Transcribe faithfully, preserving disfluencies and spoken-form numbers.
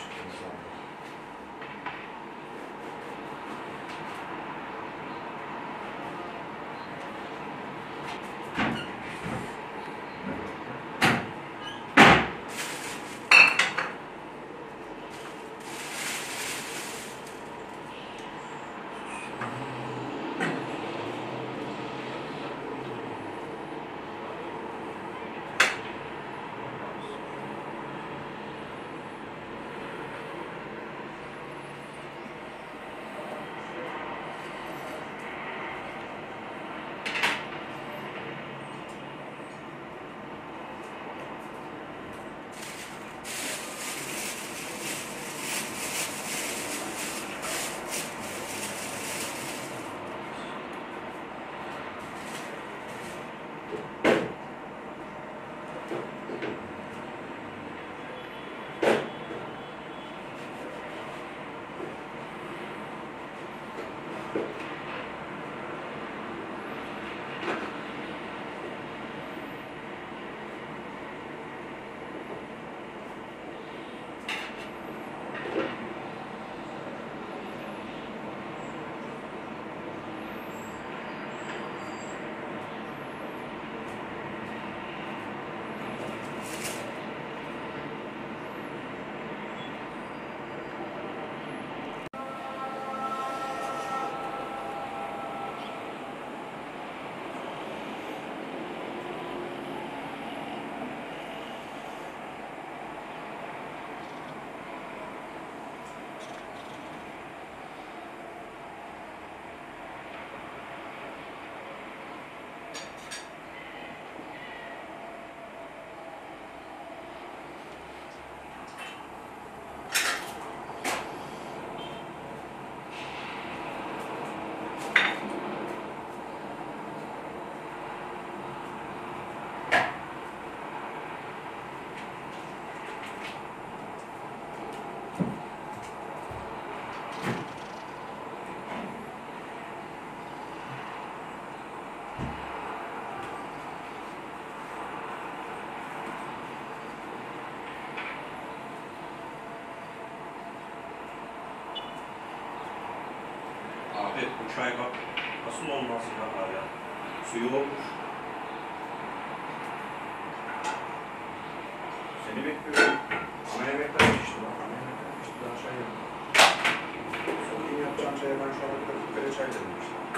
çıktığınız zaman. Abi bu çay bak nasıl olmaz ya ya. Suyu olmuş. Seni bekliyorum. Ana yemekten pişti bak. Ana yemekten pişti. Daha çay yaptım. Sonra yapacağım çaya ben şu anda bir kere çay dedim işte.